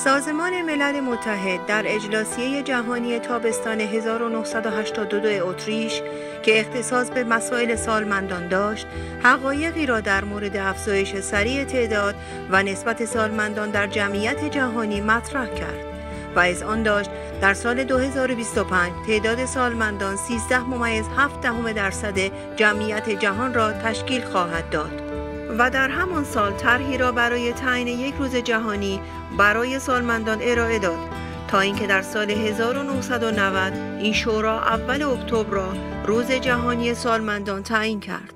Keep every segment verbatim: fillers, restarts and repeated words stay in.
سازمان ملل متحد در اجلاسیه جهانی تابستان هزار و نهصد و هشتاد و دو اتریش که اختصاص به مسائل سالمندان داشت، حقایقی را در مورد افزایش سریع تعداد و نسبت سالمندان در جمعیت جهانی مطرح کرد و اذعان داشت در سال دو هزار و بیست و پنج تعداد سالمندان سیزده ممیز هفت دهم درصد جمعیت جهان را تشکیل خواهد داد. و در همان سال طرحی را برای تعیین یک روز جهانی برای سالمندان ارائه داد تا اینکه در سال هزار و نهصد و نود این شورا اول اکتبر را روز جهانی سالمندان تعیین کرد.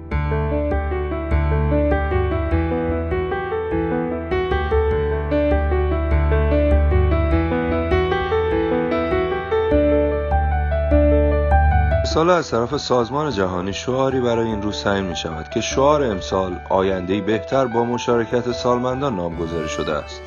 سال از طرف سازمان جهانی شعاری برای این روز تعیین می شود که شعار امسال آینده‌ای بهتر با مشارکت سالمندان نامگذاری شده است.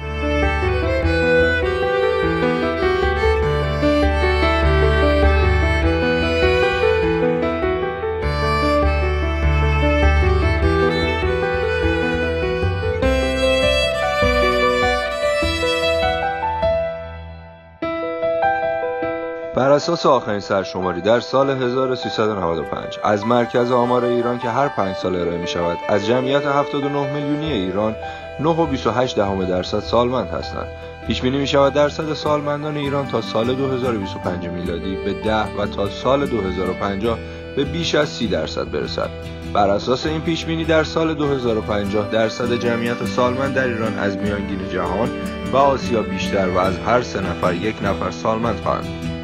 بر اساس آخرین سرشماری در سال هزار و سیصد و نود و پنج از مرکز آمار ایران که هر پنج سال ارائه می شود، از جمعیت هفتاد و نه میلیونی ایران نه و بیست و هشت دهم درصد سالمند هستند. پیش بینی می شود درصد سالمندان ایران تا سال دو هزار و بیست و پنج میلادی به ده و تا سال دو هزار و پنجاه به بیش از سی درصد برسد. بر اساس این پیش بینی در سال دو هزار و پنجاه درصد جمعیت سالمند در ایران از میانگین جهان و آسیا بیشتر و از هر سه نفر یک نفر سالمند خواهند.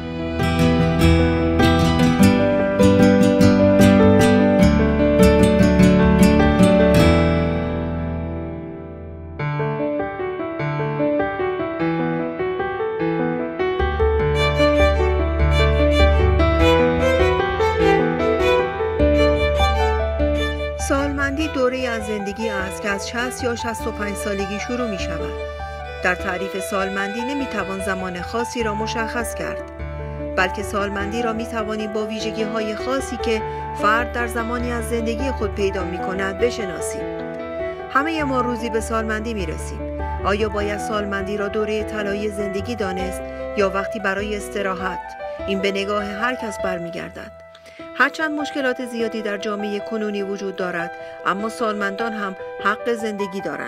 سالمندی دوره‌ای از زندگی است که از شصت یا شصت و پنج سالگی شروع می شود. در تعریف سالمندی نمی توان زمان خاصی را مشخص کرد، بلکه سالمندی را می توانیم با ویژگی های خاصی که فرد در زمانی از زندگی خود پیدا می کند بشناسیم. همه ما روزی به سالمندی می رسیم. آیا باید سالمندی را دوره طلایی زندگی دانست یا وقتی برای استراحت؟ این به نگاه هر کس برمی گردد. هرچند مشکلات زیادی در جامعه کنونی وجود دارد، اما سالمندان هم حق زندگی دارند.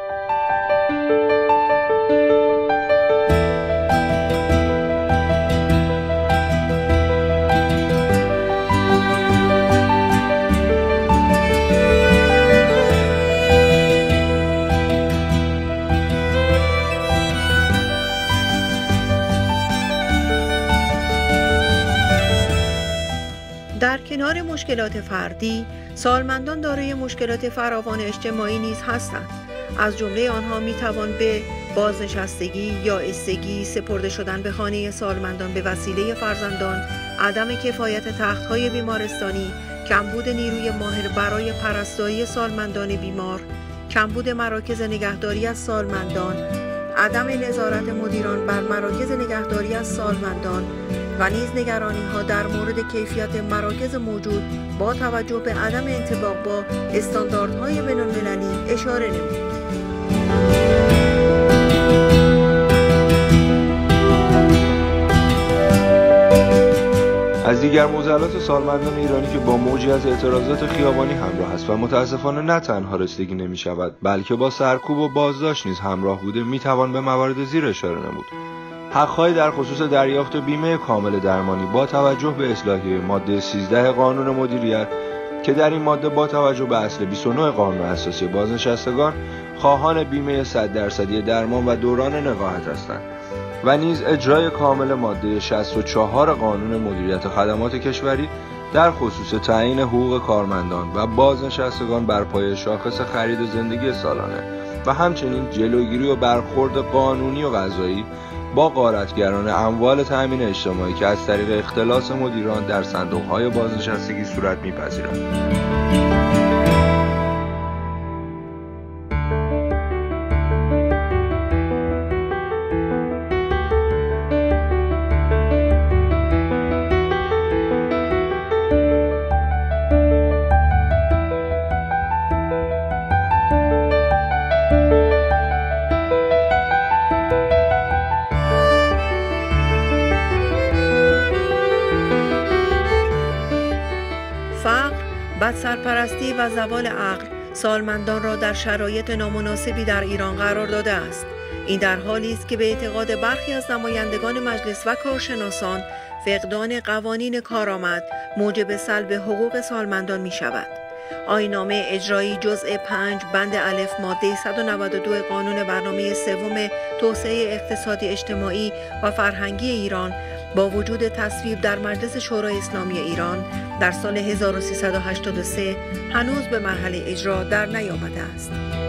در کنار مشکلات فردی، سالمندان دارای مشکلات فراوان اجتماعی نیز هستند. از جمله آنها می توان به بازنشستگی یا استگی، سپرده شدن به خانه سالمندان به وسیله فرزندان، عدم کفایت تخت‌های بیمارستانی، کمبود نیروی ماهر برای پرستاری سالمندان بیمار، کمبود مراکز نگهداری از سالمندان، عدم نظارت مدیران بر مراکز نگهداری از سالمندان و نیز نگرانی‌ها در مورد کیفیت مراکز موجود با توجه به عدم انطباق با استانداردهای بین‌المللی اشاره نمود. از دیگر معضلات سالمندان ایرانی که با موجی از اعتراضات خیابانی همراه است و متاسفانه نه تنها رسیدگی نمی شود بلکه با سرکوب و بازداشت نیز همراه بوده می توان به موارد زیر اشاره نمود. حق‌های در خصوص دریافت بیمه کامل درمانی با توجه به اصلاحیه ماده سیزده قانون مدیریت که در این ماده با توجه به اصل بیست و نه قانون اساسی بازنشستگان خواهان بیمه صد درصدی درمان و دوران نقاهت هستند و نیز اجرای کامل ماده شصت و چهار قانون مدیریت خدمات کشوری در خصوص تعیین حقوق کارمندان و بازنشستگان بر پایه شاخص خرید زندگی سالانه و همچنین جلوگیری و برخورد قانونی و قضایی با غارتگران اموال تأمین اجتماعی که از طریق اختلاس مدیران در صندوق‌های بازنشستگی صورت می‌پذیرد. خود سرپرستی و زوال عقل سالمندان را در شرایط نامناسبی در ایران قرار داده است. این در حالی است که به اعتقاد برخی از نمایندگان مجلس و کارشناسان فقدان قوانین کارآمد موجب سلب حقوق سالمندان می شود. آیین‌نامه اجرایی جزء پنج بند الف ماده صد و نود و دو قانون برنامه سوم توسعه اقتصادی اجتماعی و فرهنگی ایران با وجود تصویب در مجلس شورای اسلامی ایران در سال هزار و سیصد و هشتاد و سه هنوز به مرحله اجرا در نیامده است.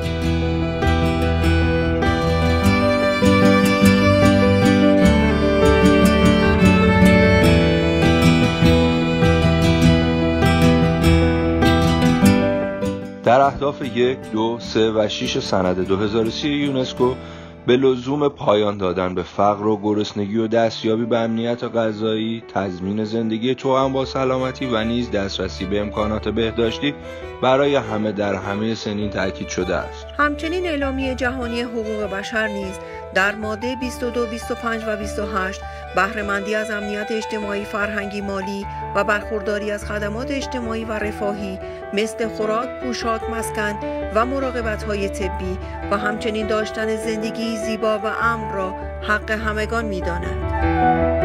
در اهداف یک، دو، سه و شش سند دو هزار و سی یونسکو به لزوم پایان دادن به فقر و گرسنگی و دستیابی به امنیت غذایی، تضمین زندگی توأم با سلامتی و نیز دسترسی به امکانات بهداشتی برای همه در همه سنین تاکید شده است. همچنین اعلامیه جهانی حقوق بشر نیز در ماده بیست و دو، بیست و پنج و بیست و هشت بهره‌مندی از امنیت اجتماعی، فرهنگی، مالی و برخورداری از خدمات اجتماعی و رفاهی مثل خوراک، پوشاک، مسکن و مراقبت‌های طبی و همچنین داشتن زندگی زیبا و امن را حق همگان می‌داند.